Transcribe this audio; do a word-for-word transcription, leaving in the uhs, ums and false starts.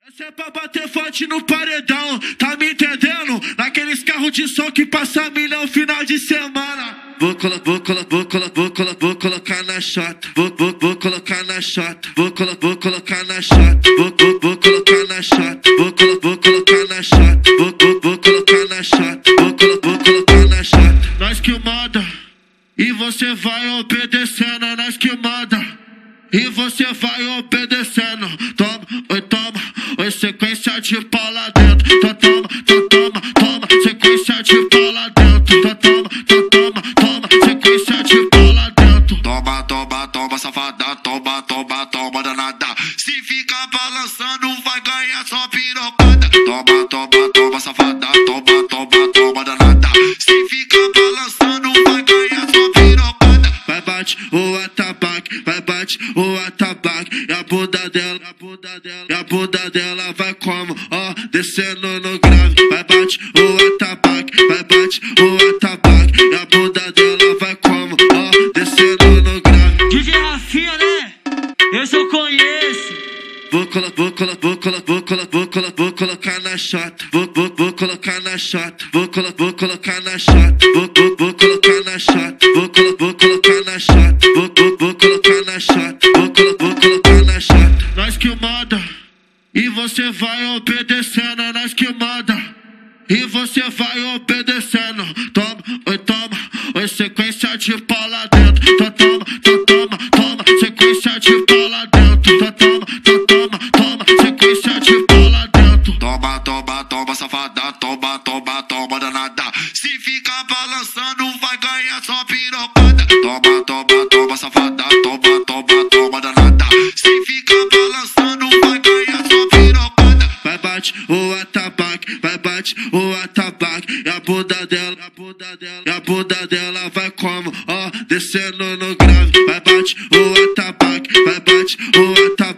Essa é pra bater forte no paredão, tá me entendendo? Naqueles carros de som que passa milhão final de semana. Vou colocar, vou colocar, vou colocar, vou colocar, vou colocar na chota. Vou, vou, vou colocar na chota. Vou colocar, vou colocar na chota. Vou, vou, vou colocar na chota. Vou colocar, vou colocar na chota. Vou, vou, vou colocar na chota. Vou colocar, vou colocar na chota. Nós que manda e você vai obedecendo, é nós que manda. E você vai obedecendo. Toma, oi, toma, oi, sequência de pau lá dentro. Tó, toma, tó, toma, toma, sequência de pau lá dentro. Tó, toma, tó, toma, toma, sequência de pau lá dentro. Toma, toma, toma, safada, toma, toma, toma, danada. Se ficar balançando, vai ganhar só pirocada. Toma, toma, toma, safada, toma, toma, toma, danada. Se ficar balançando, vai ganhar só pirocada. Vai bate o atabaque, vai bate o atabaque. E a bunda dela, a bunda dela, e a bunda dela vai como? Ó, descendo no grave. Vai bate o atabaque, vai bate o atabaque. E a bunda dela vai como? Ó, descendo no grave. D J Rafinha, né? Esse eu conheço. Vou colocar, vou colocar, vou colocar, vou colocar, vou colocar, vou colocar na chota. Vou, vou, vou colocar na chota. Vou colocar, vou colocar na chota. Vou, vou, vou colocar na chota. Vou colocar, vou colocar na chota. Vou, vou, vou colocar na chota. Vou colocar, vou colocar na chota. Nós que manda e você vai obedecendo, é nós que manda. E você vai obedecendo. Toma, oi, toma, oi, sequência de pau lá dentro. Tó, toma, tó, toma, toma, sequência de pau lá dentro. Tó, toma, tó, toma, toma, sequência de pau lá dentro. Toma, toma, toma, safada, toma, toma, toma, danada. Se ficar balançando, vai ganhar só pirocada. Toma, toma, toma, safada, toma, toma, toma, danada. Se ficar balançando, vai ganhar só pirocada. Vai bate o atabaque, vai bate o atabaque. E a bunda dela, a bunda dela, e a bunda dela vai como? Ó, descendo no grave. Vai bate o atabaque, vai bate o atabaque.